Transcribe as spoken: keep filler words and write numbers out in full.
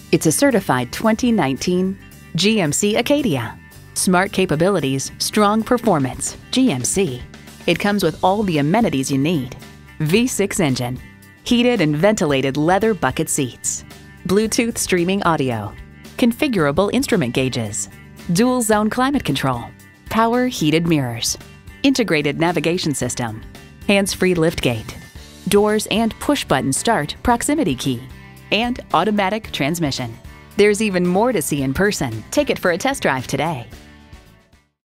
It's a certified twenty nineteen G M C Acadia. Smart capabilities, strong performance, G M C. It comes with all the amenities you need. V six engine, heated and ventilated leather bucket seats, Bluetooth streaming audio, configurable instrument gauges, dual zone climate control, power heated mirrors, integrated navigation system, hands-free liftgate, doors and push-button start proximity key, and automatic transmission. There's even more to see in person. Take it for a test drive today.